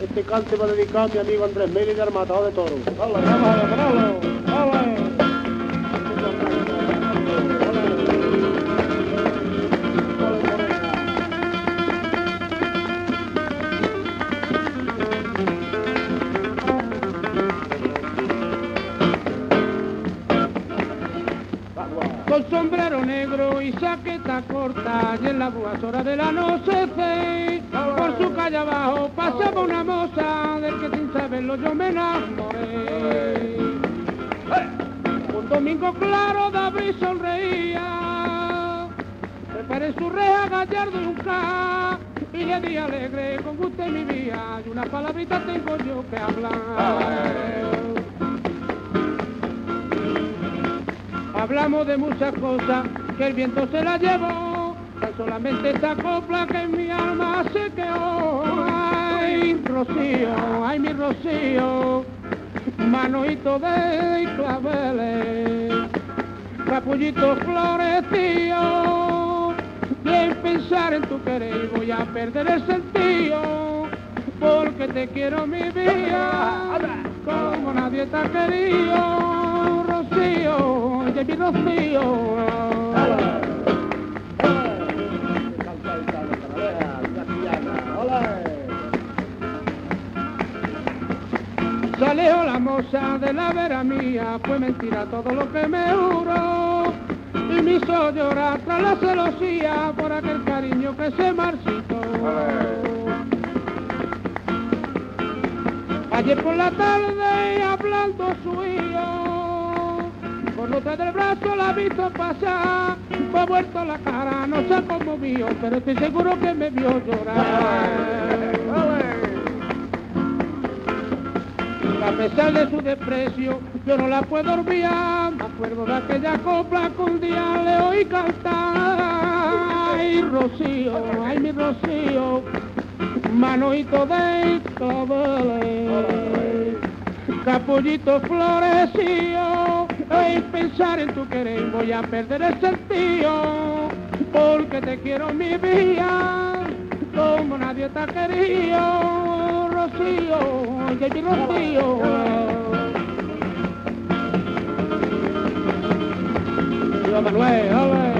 Este cante va dedicado a mi amigo Andrés Mélida, el matador de toros. ¡Vamos a decorarlo! ¡Vamos! Con sombrero negro y saqueta corta y en la buas horas de la noche por su calle abajo pasaba una moza del que sin saberlo yo me enamoré. Un domingo claro de abril sonreía, preparé su reja gallardo y un ca y le di alegre con gusto en mi vida y una palabrita tengo yo que hablar. Hablamos de muchas cosas que el viento se la llevó, tan solamente esta copla que en mi alma se quedó. Ay, Rocío, ay mi Rocío, manoito de claveles, capullito florecido, y en pensar en tu querer voy a perder el sentido, porque te quiero mi vida, como nadie te ha querido, Rocío, oye mi Rocío. Salió la moza de la vera mía, fue mentira todo lo que me juró, y me hizo llorar tras la celosía por aquel cariño que se marchitó. Ayer por la tarde hablando su hijo, con otra del brazo la he visto pasar, me ha vuelto la cara, no se ha conmovido, pero estoy seguro que me vio llorar. A pesar de su desprecio, yo no la puedo olvidar, me acuerdo de aquella copla que un día le oí cantar. Ay, Rocío, ay mi Rocío, manoito de claveles, capullito florecido, y pensar en tu querer voy a perder el sentido, porque te quiero mi vida, como nadie te ha querido, Rocío, oye mi Rocío. Viva Manuel,